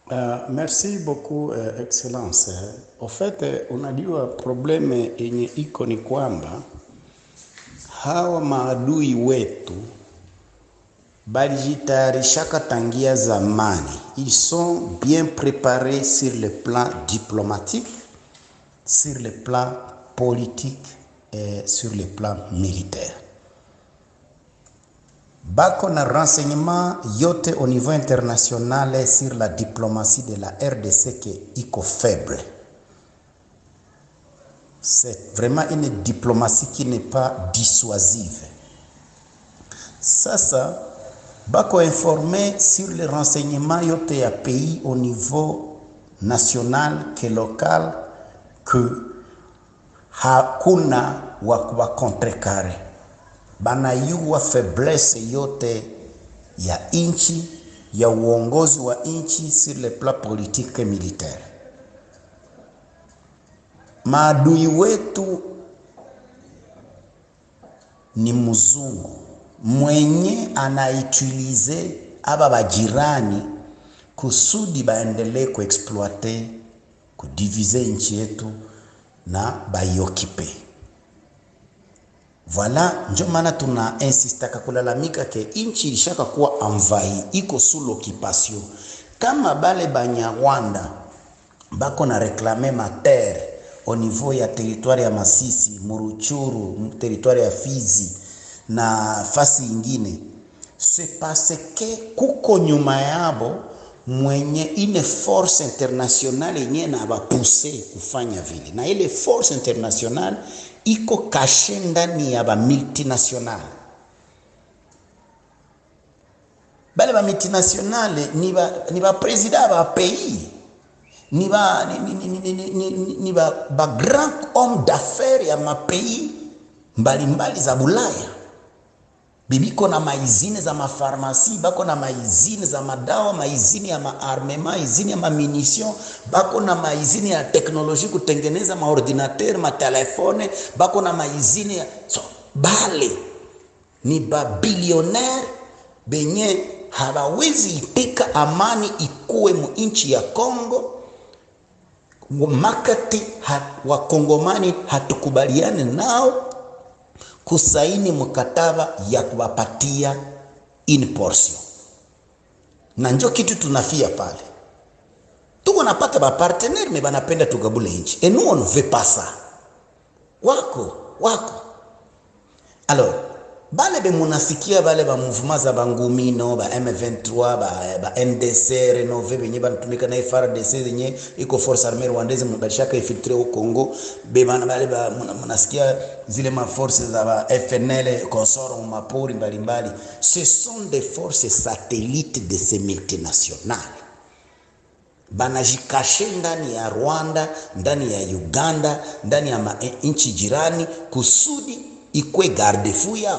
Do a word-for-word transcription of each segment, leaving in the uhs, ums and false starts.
Uh, merci beaucoup uh, Excellence. Au fait, uh, unajua probleme yenye iko ni kwamba hawa maadui wetu balijitayarishaka tangia zamani. Ils sont bien préparés sur le plan diplomatique, sur le plan politique et sur le plan militaire. Bako na renseignement yote au niveau international sur la diplomatie de la R D C qui iko faible. C'est vraiment une diplomatie qui n'est pas dissuasive. Sasa bako informé sur les renseignements yote ya pays au niveau national que local que hakuna wa contrecarrer. Banayua faiblesse yote ya inchi, ya uongozi wa inchi sur le plan politique et militaire. Maadui wetu ni mzungu mwenye anaitilize aba bajirani kusudi baendelee kuexploiter, kudiviser inchi yetu na baiokipe. Voilà, njo maana tuna insistaka kulalamika ke inchi ilishaka kuwa envahi, iko sous l'occupation. Kama bale Banyarwanda bako na réclamer ma terre au niveau ya territoire ya Masisi, Muruchuru, territoire ya Fizi na fasi ingine, c'est parce que kuko nyuma yabo mwenye ine force internationale yenye na bapuse kufanya vile. Na ile force internationale iko kashe ndani ya ba multinational. Bale ba multinational ni ba ni ba president ba pays, ni ba ni ni ni ni, ni, ni, ni ba, ba grand homme d'affaires ya ma pays mbali mbali za Bulaya. Bibiko na maizine za mafarmasi, bako na maizine za madawa, maizine ya maarmema, maizine ya mamunition, bako na maizine ya teknoloji kutengeneza maordinateur, matelefone, bako na maizine ya... So, bale ni ba billionaire benye hawawezi ipika amani ikuwe mu inchi ya Kongo. Makati hat, wa Kongomani hatukubaliane nao kusaini mkataba ya kuwapatia in portion. Na njo kitu tunafia pale. Tuko napata ba partenaire me banapenda tugabule inchi. Et nous on ne veut pas ça. Wako, wako. Alors, bale be munasikia bale ba mouvement za bangumino, ba M vingt-trois, ba, ba M D C renové benye banatumika na F R D C zenye iko force armée rwandaise mbashaka infiltré au Congo, be bana bale ba munasikia zile ma forces za ba F N L consort mu mapori mbalimbali. Ce sont des forces satellites de ces multinationales. Banajikashe ndani ya Rwanda, ndani ya Uganda, ndani ya nchi jirani kusudi ikwe garde-fou yao.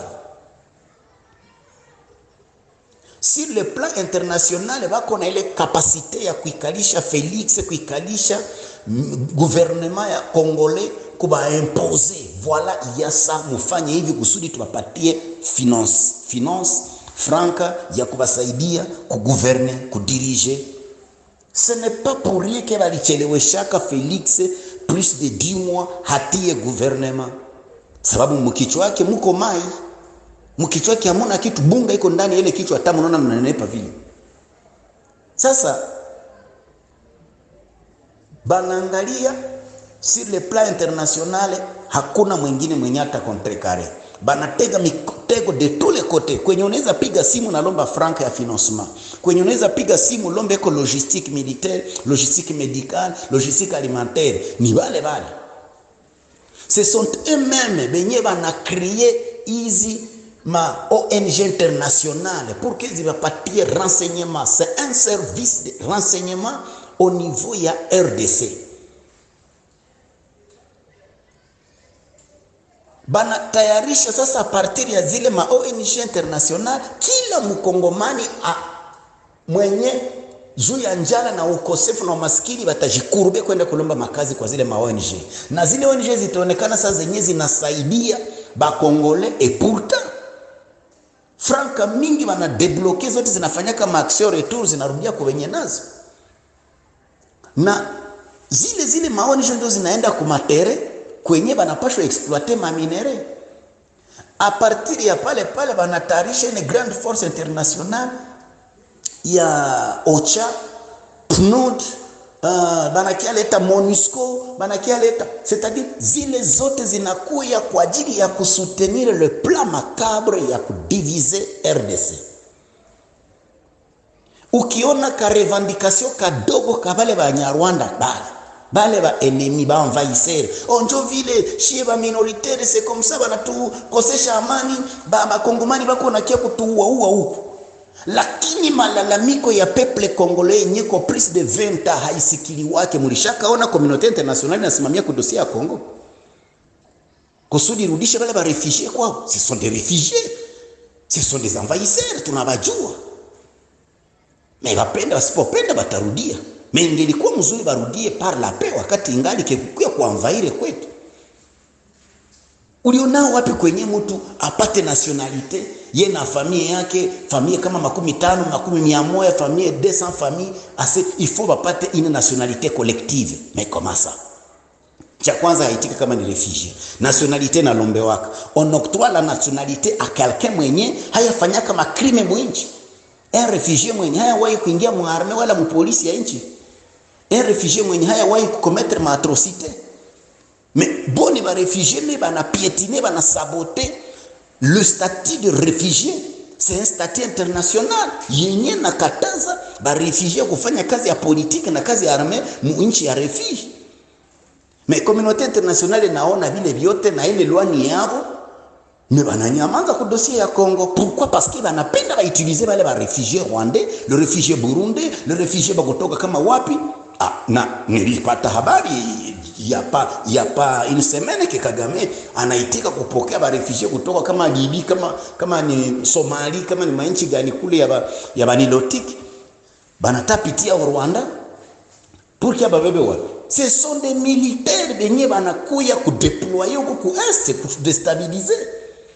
Sur le plan international, bako na ile kapasite ya kuikalisha Felix, kuikalisha gouvernement ya Congolais, kuba imposer. Voilà, il y a ça, mufanye hivi kusudi tuwapatie finance. Finance, franca, ya kubasaidia, kugouverner, kudirige. Ce n'est pas pour rien que balicheleweshaka Felix plus de dix mois hatie gouvernement. Sababu mkichwa wake mko mai. Mkichwa wake hamuna kitu, bunga iko ndani ile kichwa hata mnaona mnanenepa vile. Sasa banangalia sur le plan international, hakuna mwingine mwenye hata contrecarrer. Banatega mitego de tous les côtés. Kwenye unaweza piga simu na lomba franca ya financement. Kwenye unaweza piga simu lomba eko logistique militaire, logistique médicale, logistique alimentaire. Ni wale wale. Ce sont eux-mêmes benye bana créer ici ma O N G internationale pour qu'ils bapatie renseignement. C'est un service de renseignement au niveau ya R D C. Bana tayarisha sasa a partir ya zile ma O N G international, kila mkongomani a mwenye juu ya njala na ukosefu na umaskini batajikurube kwenda kulomba makazi kwa zile ma O N G. Na zile O N G zitaonekana sasa zenye zinasaidia ba Congolais, et pourtant franka mingi wana debloquer zote zinafanyaka ma action retour zinarudia kwa wenye nazo. na zile zile maonisho ndio zinaenda kumatere kwenye banapashwa exploiter maminere. A partir ya pale pale banatarisha une grande force internationale ya OCHA, P N U D, uh, banakia leta MONUSCO, banakia leta, c'est-à-dire zile zote zinakuya kwa ajili ya kusoutenir le plan macabre ya kudiviser R D C. Ukiona ka revendication kadogo kabale ba Nyarwanda bale bale ba ennemi ba envahisseur onjo vile shie ba minoritaire, c'est comme ça bana tu kosesha amani ba ba kongomani bako na kia kutuua ua huko. Lakini malalamiko ya peuple congolais yenye ko plus de vingt ans haisikili wake. Mulishakaona communauté internationale inasimamia kudosia ya Kongo kusudi rudishe wale ba réfugiés kwao. Ce sont des réfugiés, ce sont des envahisseurs, tunabajua. Mais bapenda wasipopenda batarudia. Mais ingelikuwa mzuri barudie par la paix wakati ingali kekukia kuanvaire kwetu. Ulionao wapi kwenye mtu apate nationalité ye na familia yake, familia kama makumi tano, makumi mia moja, familia deux cents familles, assez il faut bapate une nationalité collective. Mais comment ça? Cha kwanza haitika kama ni réfugié. Nationalité na lombe waka. On octroie la nationalité à quelqu'un mwenye hayafanya kama crime mwinchi. Un réfugié mwenye haya wahi kuingia muarme wala mupolisi ya nchi. Un réfugié mwenye haya wahi kukometre ma atrocité. Mais boni ba réfugié ne ba na piétiner, ba na saboter le statut de réfugié. C'est un statut international. Yenye na kataza ba réfugié kufanya kazi ya politique na kazi ya arme mu nchi ya refuge. Mais communauté internationale naona vile vyote na ile loi ni yao. Mais bananyamaza ku dossier ya Congo. Pourquoi? Parce que banapenda ba utiliser wale ba réfugiés rwandais, le réfugié burundais, le réfugié bakotoka kama wapi. Ah, na nilipata habari ya pa ya pa une semaine que Kagame anaitika kupokea ba réfugiés kutoka kama Libye, kama kama ni Somali, kama ni mainchi gani kule ya ba, ya banilotique banatapitia Rwanda pour que babebe wapi. Ce sont des militaires benye banakuya ku déployer huko ku est ku déstabiliser.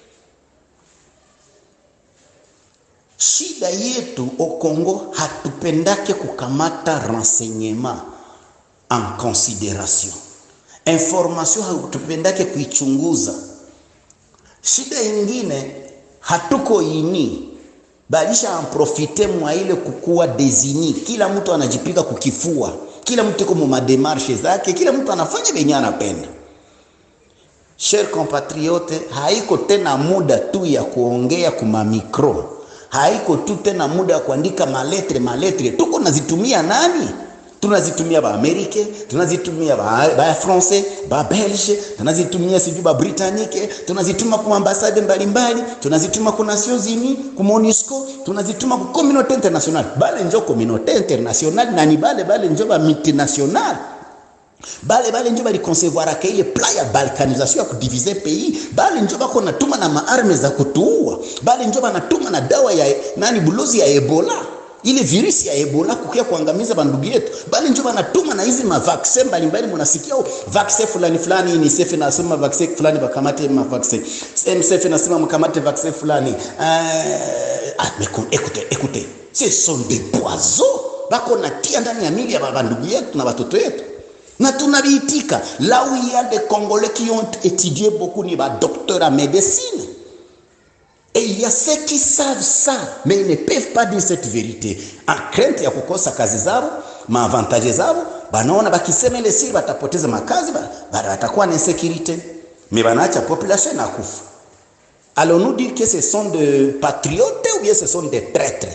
Shida yetu au Congo hatupendake kukamata renseignement en considération. Information hatupendake kuichunguza. Shida ingine hatuko ini balisha profite mwa ile kukua désigné. Kila mtu anajipika kukifua. Kila mtu yuko mu démarche zake, kila mtu anafanya benye anapenda. Chers compatriotes, haiko tena muda tu ya kuongea kuma micro. Haiko tu tena muda ya kuandika maletre maletre. Tuko nazitumia nani? Tunazitumia ba Amerike, tunazitumia ba, ba Francais, ba Belge, tunazitumia sivyo ba Britannique, tunazituma kwa ambassade mbalimbali, tunazituma kwa Nations Unies, kwa MONUSCO, tunazituma kwa communauté internationale. Bale njo communauté internationale na ni bale bale njo ba multinational. Bale bale njo bali concevoir akaile plan ya balkanisation ya kudiviser pays. Bale njo bako natuma na maarme za kutuua. Bale njo banatuma na dawa ya nani bulozi ya Ebola. Ile virus ya Ebola kukia kuangamiza bandugu yetu. Bale njo banatuma na hizi mavaccin mbalimbali, mnasikia vaccin fulani fulani, UNICEF nasema vaccin fulani bakamate ma vaccin. M S F nasema mkamate vaccin fulani. Euh ah mais écoutez, écoutez, ce sont des poisons bako natia ndani ya mili ya bandugu yetu na watoto yetu. Na tunabiitika. Là où il y a des Congolais qui ont étudié beaucoup, ni ba docteurs en médecine. Et il y a ceux qui savent ça, mais ils ne peuvent pas dire cette vérité. En crainte ya kukosa kazi zao, ma avantage zao, banaona bakisema ile siri batapoteza makazi, batakuwa na insécurité. Mais banaacha population na kufa. Allons-nous dire que ce sont des patriotes ou bien ce sont des traîtres?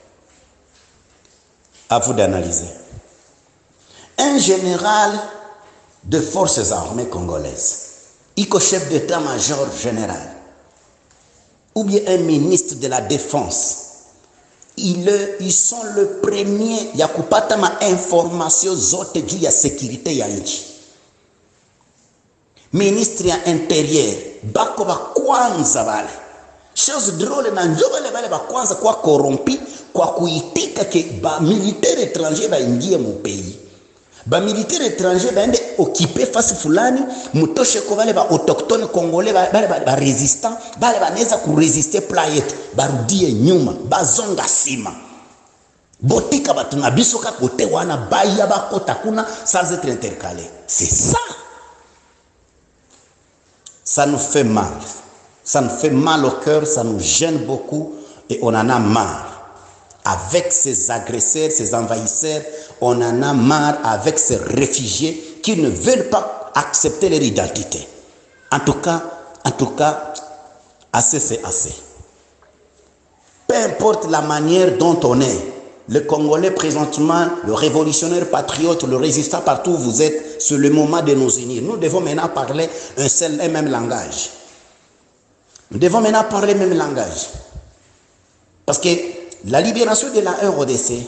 À vous d'analyser. Un général de forces armées congolaises, iko chef d'état-major général, ou bien un ministre de la défense, ils, ils sont le premier ya kupata ma information zote juu ya sécurité ya nchi. Ministre ya intérieur, bako ba kwanza bale. Chose drôle na njo bale bale ba kwanza kwa corrompi, kwa kuitika ke ba militaire étranger ba ingie mu pays. Ba militaire étranger baende occuper face fulani, mutoshe ko bale ba autochtone congolais ba bale ba, ba resistant, bale banaweza ku résister plan yetu, barudie nyuma, bazonga sima. Botika batuna biso ka kote wana baya bakota kuna sans être intercalé. C'est ça. Ça nous fait mal. Ça nous fait mal au cœur, ça nous gêne beaucoup et on en a marre. Avec ces agresseurs, ces envahisseurs, on en a marre avec ces réfugiés qui ne veulent pas accepter leur identité. En tout cas, en tout cas, assez c'est assez. Peu importe la manière dont on est, le Congolais présentement, le révolutionnaire patriote, le résistant partout où vous êtes, c'est le moment de nous unir. Nous devons maintenant parler un seul et même langage. Nous devons maintenant parler le même langage. Parce que la libération de la R D C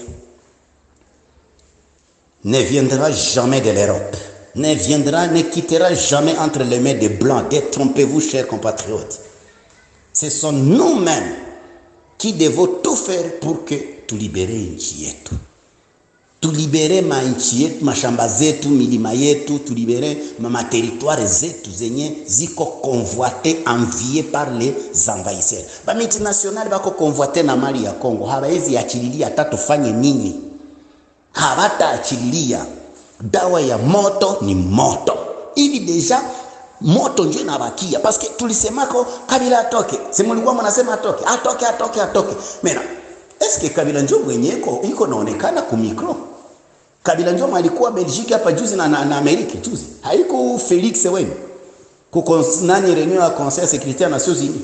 ne viendra jamais de l'Europe, ne viendra, ne quittera jamais entre les mains des Blancs. Détrompez-vous, chers compatriotes. Ce sont nous-mêmes qui devons tout faire pour que tu libérer nchi yetu. Tu libérer ma nchi yetu, mashamba zetu, milima yetu, tu libérer ma territoire zetu zenye ziko convoité, envié par les envahisseurs. Ba multinational bako convoité na mali ya Kongo, hawezi achililia hata tufanye nini. Hawata achililia. Dawa ya moto ni moto. Ili deja moto ndio inabakia parce que tulisemako Kabila atoke. Simulikuwa mnasema atoke, atoke, atoke, atoke. Mena, est-ce que Kabila ndio mwenyeko iko naonekana ku micro? Kabila ndio alikuwa Belgique hapa juzi na, na, na Amerika juzi. Haiko Felix wewe. Kuko nani reunion ya Conseil de sécurité des Nations Unies.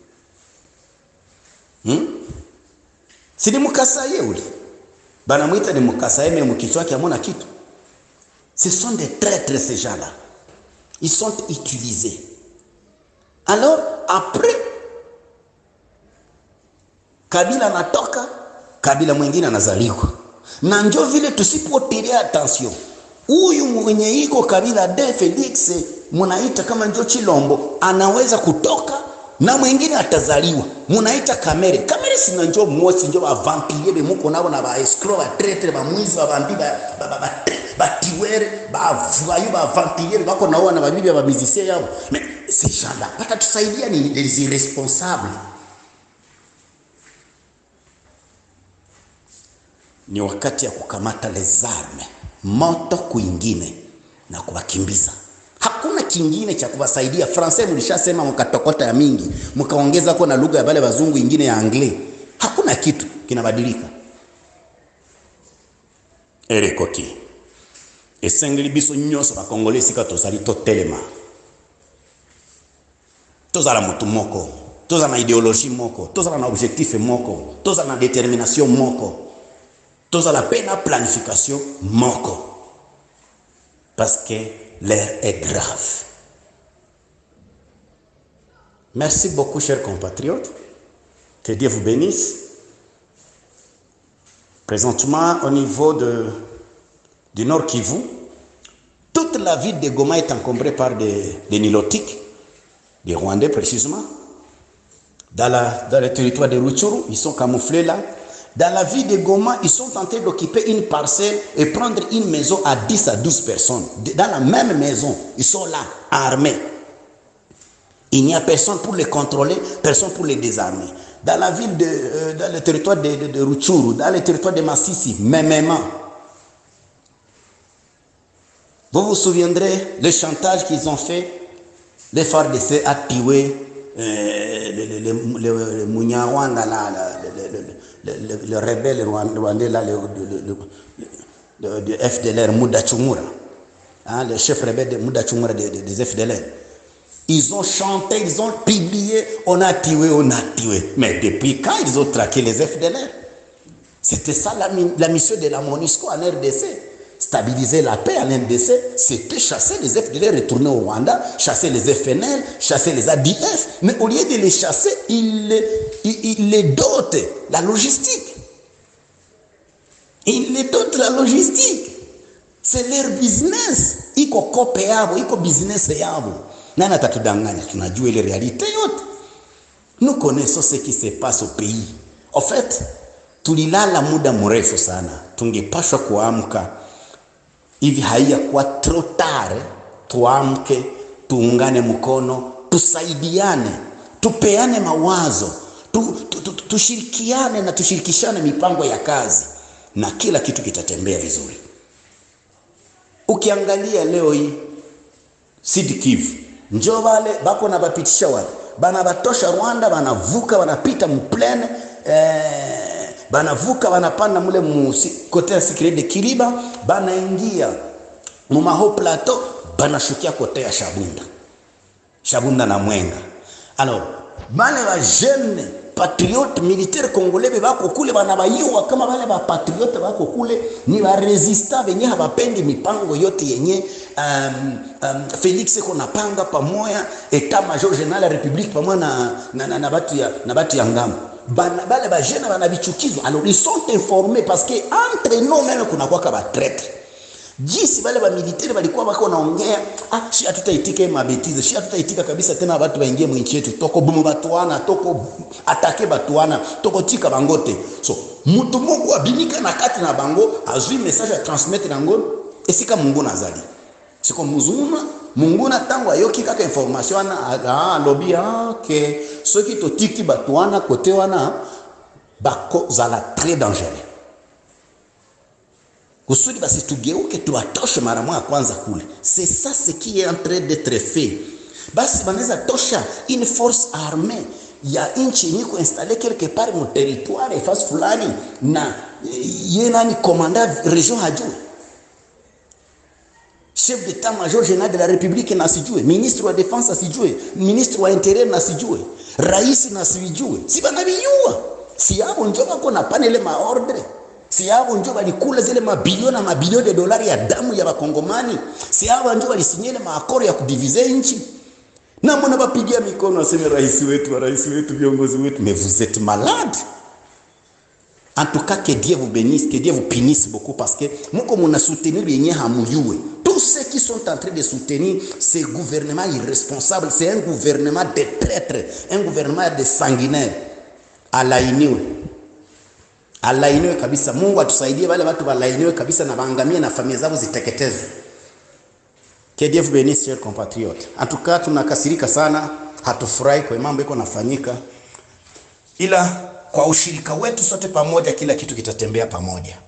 Hmm? Si ni Mukasaye ule. Bana mwita ni Mukasaye mais mkichwa yake hamona kitu. Ce sont des traîtres ces gens-là. Ils sont utilisés. Alors, après, Kabila natoka, Kabila mwingine anazaliwa. Na ndio vile tusipotilia attention. Huyu mwenye iko Kabila de Felix, munaita kama ndio Chilombo, anaweza kutoka na mwingine atazaliwa. Munaita Kamere. Kamere sina ndio mmosi ndio ba vampire be muko nabo na ba escroc ba traître ba mwizi ba bambi ba ba ba batiwere ba voyou ba vampire bako nao na babibi ba musicien yao. Mais ces gens-là watatusaidia ni les irresponsables. Ni wakati ya kukamata les armes, moto kuingine na kuwakimbiza. Hakuna kingine cha kuwasaidia. Francais mlishasema mkatokota ya mingi, mkaongeza kwa na lugha ya wale wazungu ingine ya anglais. Hakuna kitu kinabadilika. Erekoti. Esengeli biso nyoso ba Congolais sika tozali to telema. Tozala mutu moko, tozala na idéologie moko, tozala na objectif moko, tozala na détermination moko. Tozala pena planification moko. Parce que l'air est grave. Merci beaucoup, chers compatriotes. Que Dieu vous bénisse. Présentement, au niveau de, du Nord Kivu, toute la ville de Goma est encombrée par des, des Nilotiques, des Rwandais précisément. Dans, la, dans le territoire de Rutshuru, ils sont camouflés là. Dans la ville de Goma, ils sont tentés d'occuper une parcelle et prendre une maison à dix à douze personnes. Dans la même maison, ils sont là, armés. Il n'y a personne pour les contrôler, personne pour les désarmer. Dans la ville de, euh, dans le territoire de, de, de Rutshuru, dans le territoire de Massissi, mêmement. Vous vous souviendrez le chantage qu'ils ont fait, les F A R D C a tué euh, le, le, le, le, le Munyarwanda, là, le, le, le, le, le, le rebelle rwandais, là, le, le, le, le, le F D L R, Mouda Chumura, hein, le chef rebelle de Mouda Chumura des de, de F D L R. Ils ont chanté, ils ont publié, on a tué, on a tué. Mais depuis quand ils ont traqué les F D L R? C'était ça la, la mission de la MONUSCO en R D C. Stabiliser la paix en R D C, c'était chasser les F D L R, retourner au Rwanda, chasser les F N L, chasser les A D F. Mais au lieu de les chasser, ils les, ils, ils les dotent la logistique. Ils les dotent la logistique. C'est leur business. Iko kope yabo, iko business yabo. Nani atatudanganya? Tunajua ile réalité yote. Nous connaissons ce qui se passe au pays. En fait, tulilala muda mrefu sana. Tungepashwa kuamka. Hivi haiya kwa trop tard, tuamke, tuungane mkono, tusaidiane, tupeane mawazo, tu, tu, tu, tushirikiane na tushirikishane mipango ya kazi. na kila kitu kitatembea vizuri. Ukiangalia leo hii Sud Kivu, njoo wale bako na bapitisha wale bana batosha Rwanda, banavuka wanapita mplene eh, banavuka wanapanda mule musi kote ya Sikire de Kiriba, banaingia mu Maho Plateau, banashukia kote ya Shabunda Shabunda na Mwenga. Alors bale ba jeune patriote militaire congolais bako kule banabayua kama bale ba patriote bako kule ni ba resistant venye habapendi mipango yote yenye um, um, Felix ko napanga pamoja etat major general la republique pamoja na na, na, na batu ya na batu ya ngamo. Bana bale ba jeune banabichukizwa. Alors ils sont informés parce que entre nous même kuna kwa ba traître. Jisi bale ba militaire balikuwa bako naongea, ah shi hatutaitika mabetize, shi hatutaitika kabisa tena watu waingie mu nchi yetu, toko bumu batuana, toko atake batuana, toko tika bangote. So mutu mungu abinika na kati na bango azui message à transmettre nango esika Mungu nazali. Siko muzuna Mungu na tango ayoki kaka information na ah lobby ah que ceux qui to tiki batuana côté wana bako zala très dangereux. Kusudi basi tugeuke tuwatoshe mara moja kwanza kule. C'est ça ce qui est en train d'être fait. Basi banaweza tosha une force armée ya inchi niko installé quelque part mu territoire face fulani na yena ni commandant région hajui. Chef d'état-major général de la République nasijue, ministre wa défense asijue, ministre wa intérieur nasijue, rais nasijue. Si banabiyua. Si hapo njoo bako na panele ma ordre. Si hao njoo walikula zile mabilioni na mabilioni de dolari ya damu ya Wakongomani. Si hao njoo walisinyele maakoro ya kudivize nchi. Na mbona bapigia mikono aseme rais wetu, wa rais wetu, viongozi wetu, mais vous êtes malade. En tout cas, que Dieu vous bénisse, que Dieu vous punisse beaucoup parce que moko muna soutenir yenye hamuyue. Tous ceux qui sont en train de soutenir ce gouvernement irresponsable, c'est un gouvernement de traîtres, un gouvernement de sanguinaires. Alainiwe. Alainiwe kabisa. Mungu atusaidie wale watu walainiwe kabisa na waangamie na familia zao ziteketezwe. Que Dieu vous bénisse, chers compatriotes. En tout cas, tunakasirika sana, hatufurahi kwa mambo yako nafanyika. Ila kwa ushirika wetu sote pamoja kila kitu kitatembea pamoja.